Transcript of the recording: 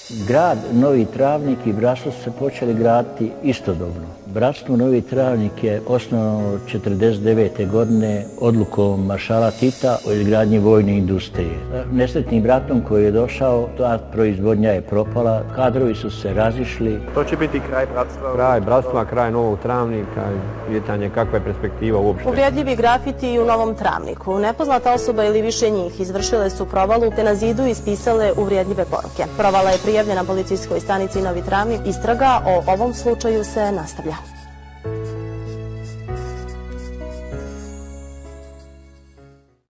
Grad Novi Travnik i Brasov su se počeli graditi istodobno. Bratstvo Novi Travnik je osnovano 1949. godine odlukom maršala Tita o izgradnji vojne industrije. Nesretnim ratom koji je došao, ta proizvodnja je propala, kadrovi su se razišli. To će biti kraj bratstva? Kraj bratstva, kraj Novog Travnika, pitanje kakva je perspektiva uopšte. Uvrijedljivi grafiti i u Novom Travniku. Nepoznata osoba ili više njih izvršile su provalu te na zidu ispisale uvrijedljive poruke. Provala je prijavljena policijskoj stanici Novi Travnik. Istraga o ovom slučaju se nastavlja.